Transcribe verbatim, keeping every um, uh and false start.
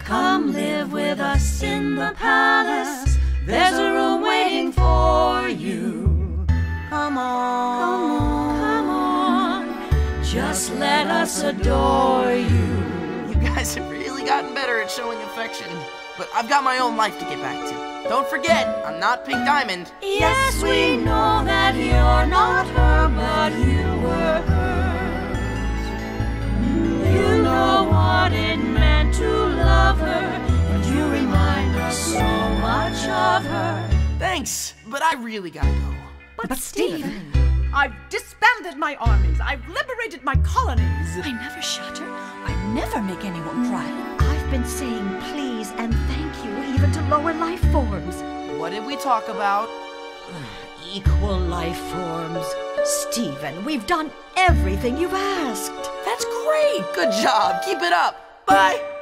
Come live with us in the palace. There's a room waiting for you. Come on, come on, come on. Just let us adore you. You guys have really gotten better at showing affection. But I've got my own life to get back to. Don't forget, I'm not Pink Diamond. Yes, we know that you're not her, but you were hers. You know what it meant to love her, and you remind us so much of her. Thanks, but I really gotta go. But, But Stephen, Stephen, I've disbanded my armies. I've liberated my colonies. I never shatter. I never make anyone cry. I've been saying please and thank you even to lower life forms. What did we talk about? Equal life forms. Stephen, we've done everything you've asked. That's great! Good job! Keep it up! Bye!